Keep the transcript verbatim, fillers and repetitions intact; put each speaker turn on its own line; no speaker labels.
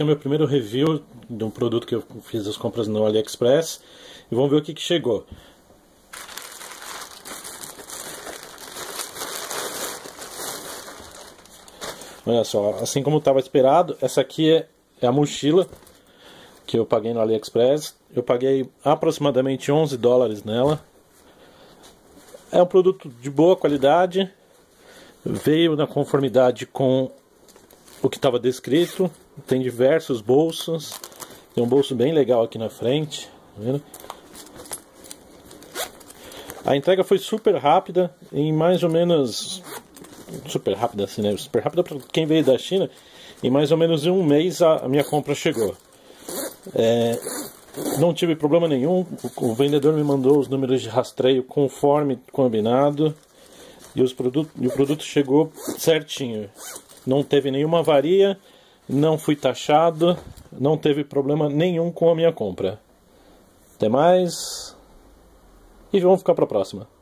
aqui é o meu primeiro review de um produto que eu fiz as compras no AliExpress. E vamos ver o que, que chegou. Olha só, assim como estava esperado, essa aqui é, é a mochila que eu paguei no AliExpress. Eu paguei aproximadamente onze dólares nela. É um produto de boa qualidade. Veio na conformidade com o que estava descrito. Tem diversos bolsos. Tem um bolso bem legal aqui na frente. Tá vendo? A entrega foi super rápida. Em mais ou menos... Super rápida assim, né? Super rápida para quem veio da China. Em mais ou menos um mês a minha compra chegou. É, não tive problema nenhum. O vendedor me mandou os números de rastreio conforme combinado. E, os produtos, e o produto chegou certinho. Não teve nenhuma avaria. Não fui taxado. Não teve problema nenhum com a minha compra. Até mais. E vamos ficar para a próxima.